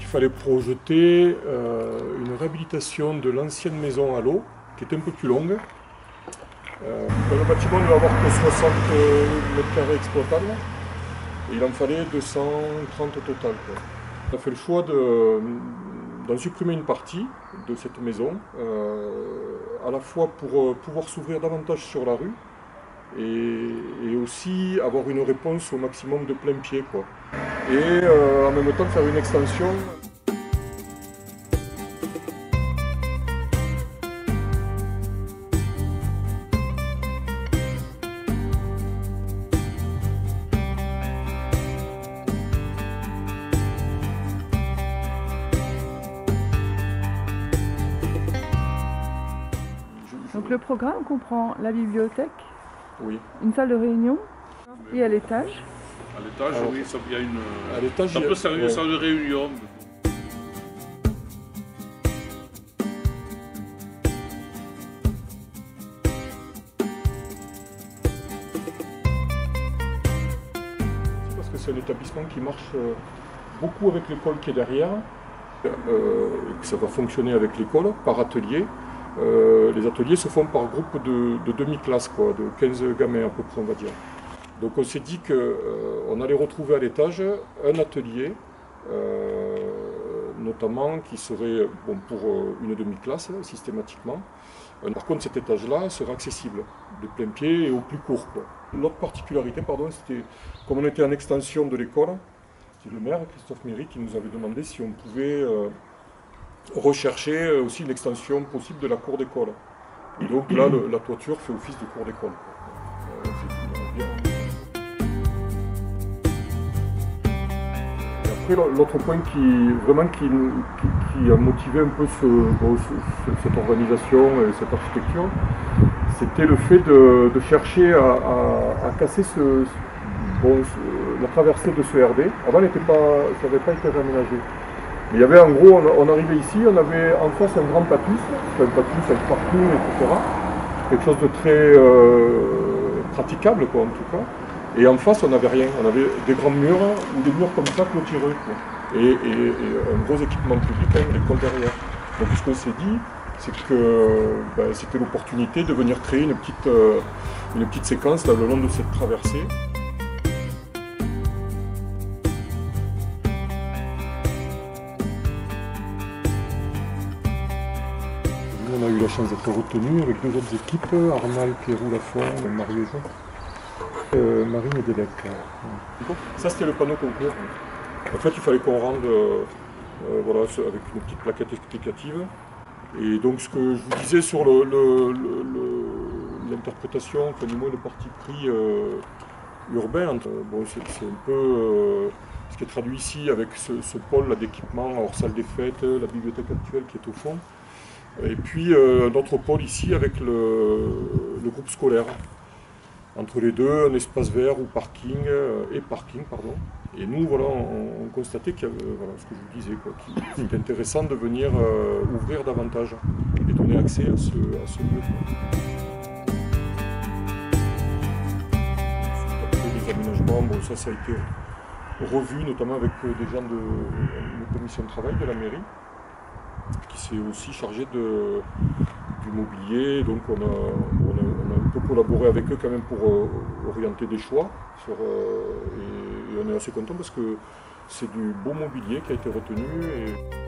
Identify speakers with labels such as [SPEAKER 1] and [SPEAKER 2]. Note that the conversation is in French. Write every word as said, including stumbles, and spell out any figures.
[SPEAKER 1] il fallait projeter euh, une réhabilitation de l'ancienne maison à l'eau, qui était un peu plus longue. Euh, le bâtiment ne va avoir que soixante mètres carrés exploitables, et il en fallait deux cent trente au total, quoi. On a fait le choix d'en supprimer une partie de cette maison, euh, à la fois pour euh, pouvoir s'ouvrir davantage sur la rue, et, et aussi avoir une réponse au maximum de plein pied, quoi. Et euh, en même temps faire une extension.
[SPEAKER 2] Donc le programme comprend la bibliothèque,
[SPEAKER 1] oui.
[SPEAKER 2] Une salle de réunion et à l'étage.
[SPEAKER 3] À l'étage, oui, ça, il y a une.
[SPEAKER 1] À l'étage,
[SPEAKER 3] ça peut servir de salle de réunion.
[SPEAKER 1] Parce que c'est un établissement qui marche beaucoup avec l'école qui est derrière, euh, et que ça va fonctionner avec l'école par atelier. Euh, les ateliers se font par groupe de, de demi-classe, quoi, de quinze gamins à peu près, on va dire. Donc on s'est dit qu'on euh, allait retrouver à l'étage un atelier, euh, notamment qui serait bon, pour une demi-classe systématiquement. Par contre, cet étage-là sera accessible de plein pied et au plus court. L'autre particularité, pardon, c'était comme on était en extension de l'école, c'est le maire, Christophe Méry, qui nous avait demandé si on pouvait euh, rechercher aussi une extension possible de la cour d'école. Et donc là, le, la toiture fait office de cour d'école. Euh, L'autre point qui, vraiment, qui, qui, qui a motivé un peu ce, bon, ce, cette organisation et cette architecture, c'était le fait de, de chercher à, à, à casser ce, bon, ce, la traversée de ce R D. Avant, pas, ça n'avait pas été réaménagé. Mais il y avait en gros, on, on arrivait ici, on avait en face un grand patus, un patus avec parking, et cetera. Quelque chose de très euh, praticable, quoi, en tout cas. Et en face, on n'avait rien. On avait des grands murs ou des murs comme ça clôturés, quoi. Et, et, et un gros équipement public avec l'école derrière. Donc ce qu'on s'est dit, c'est que ben, c'était l'opportunité de venir créer une petite, euh, une petite séquence là, le long de cette traversée. On a eu la chance d'être retenu avec deux autres équipes, Armal, Pierrot, Lafont, Marie et Jean. Euh, Marine et Délec. Ça c'était le panneau concours. En fait il fallait qu'on rende euh, euh, voilà, avec une petite plaquette explicative. Et donc ce que je vous disais sur l'interprétation, enfin du moins le parti pris euh, urbain, euh, bon, c'est un peu euh, ce qui est traduit ici avec ce, ce pôle d'équipement hors salle des fêtes, la bibliothèque actuelle qui est au fond. Et puis euh, notre pôle ici avec le, le groupe scolaire. Entre les deux, un espace vert ou parking, euh, et parking, pardon. Et nous, voilà, on, on constatait qu'il y avait, voilà, ce que je vous disais, qu'il était intéressant de venir euh, ouvrir davantage et donner accès à ce, à ce lieu. Les aménagements, bon, ça, ça a été revu, notamment avec des gens de la commission de travail de la mairie, qui s'est aussi chargé de, du mobilier. Donc on a, on, a, on a un peu collaboré avec eux quand même pour euh, orienter des choix. Sur, euh, et, et on est assez content parce que c'est du beau mobilier qui a été retenu. Et